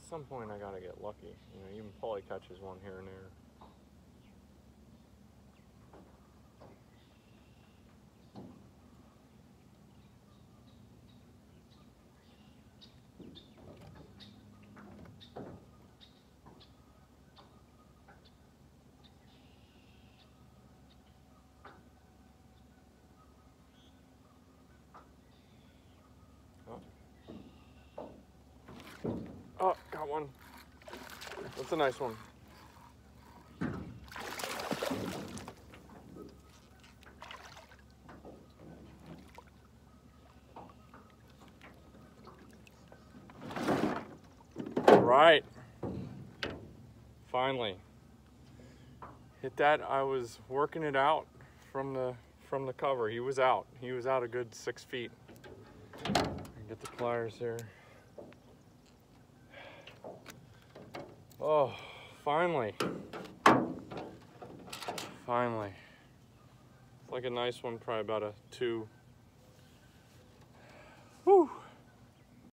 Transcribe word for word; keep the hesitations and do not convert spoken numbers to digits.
some point I gotta get lucky. You know, even Paulie catches one here and there. Oh, got one. That's a nice one. All right. Finally. Hit that. I was working it out from the from the cover. He was out. He was out a good six feet. Get the pliers here. Oh, finally. Finally. It's like a nice one, probably about a two,